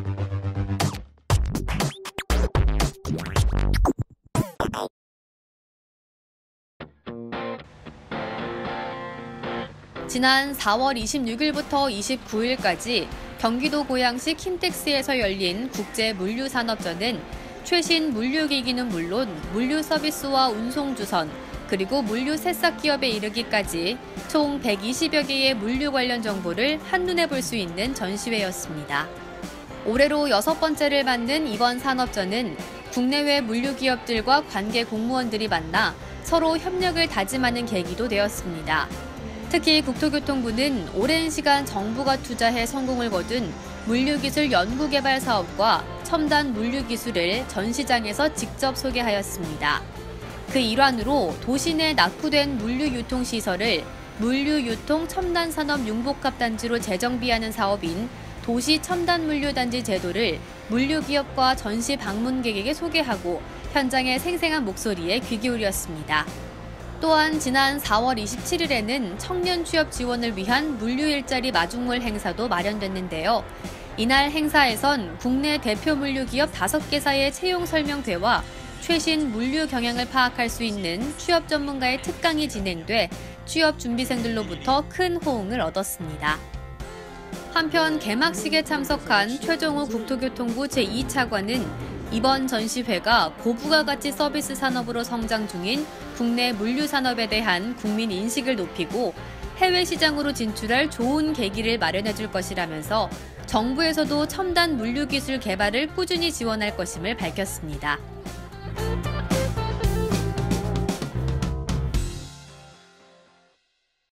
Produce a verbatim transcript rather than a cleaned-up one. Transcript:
지난 사월 이십육일부터 이십구일까지 경기도 고양시 킨텍스에서 열린 국제물류산업전은 최신 물류기기는 물론 물류 서비스와 운송주선, 그리고 물류 새싹 기업에 이르기까지 총 백이십여 개의 물류 관련 정보를 한눈에 볼 수 있는 전시회였습니다. 올해로 여섯 번째를 맞는 이번 산업전은 국내외 물류 기업들과 관계 공무원들이 만나 서로 협력을 다짐하는 계기도 되었습니다. 특히 국토교통부는 오랜 시간 정부가 투자해 성공을 거둔 물류기술 연구개발 사업과 첨단 물류기술을 전시장에서 직접 소개하였습니다. 그 일환으로 도시 내 낙후된 물류유통시설을 물류유통 첨단산업융복합단지로 재정비하는 사업인 도시첨단물류단지 제도를 물류기업과 전시 방문객에게 소개하고 현장의 생생한 목소리에 귀 기울였습니다. 또한 지난 사월 이십칠일에는 청년 취업 지원을 위한 물류 일자리 마중물 행사도 마련됐는데요. 이날 행사에선 국내 대표 물류기업 다섯 개사의 채용 설명회와 최신 물류 경향을 파악할 수 있는 취업 전문가의 특강이 진행돼 취업 준비생들로부터 큰 호응을 얻었습니다. 한편 개막식에 참석한 최종우 국토교통부 제이 차관은 이번 전시회가 고부가 가치 서비스 산업으로 성장 중인 국내 물류 산업에 대한 국민 인식을 높이고 해외 시장으로 진출할 좋은 계기를 마련해 줄 것이라면서 정부에서도 첨단 물류 기술 개발을 꾸준히 지원할 것임을 밝혔습니다.